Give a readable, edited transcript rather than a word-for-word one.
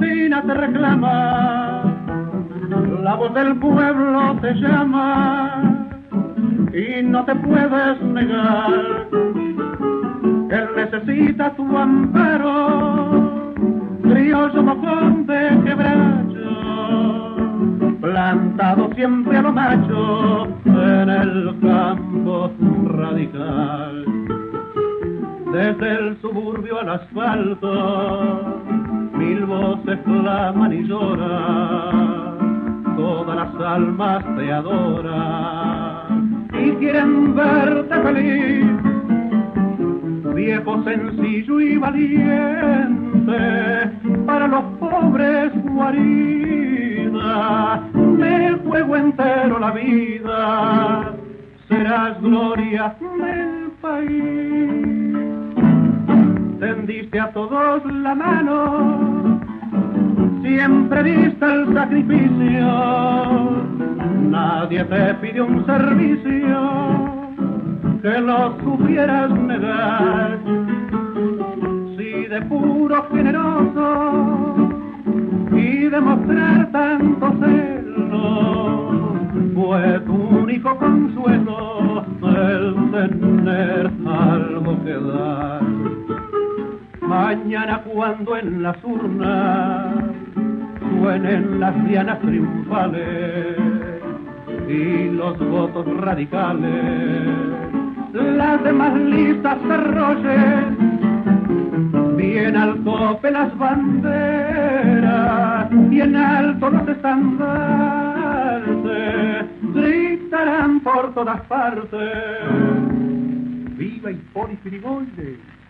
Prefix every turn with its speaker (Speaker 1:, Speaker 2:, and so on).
Speaker 1: Argentina te reclama, la voz del pueblo te llama y no te puedes negar. Él necesita tu amparo, criollo bocón de quebracho, plantado siempre a lo macho en el campo radical. Desde el suburbio al asfalto, mil voces claman y lloran, todas las almas te adoran y quieren verte feliz, viejo sencillo y valiente, para los pobres guarida, del juego entero la vida, serás gloria del país. Tendiste a todos la mano, siempre diste el sacrificio, nadie te pidió un servicio que lo supieras negar. Si de puro generoso y demostrar tanto celo fue tu único consuelo el tener algo que dar. Mañana cuando en las urnas suenen las dianas triunfales y los votos radicales, las demás listas se arrollen, bien al tope las banderas y en alto los estandartes gritarán por todas partes: ¡viva Hipólito Yrigoyen!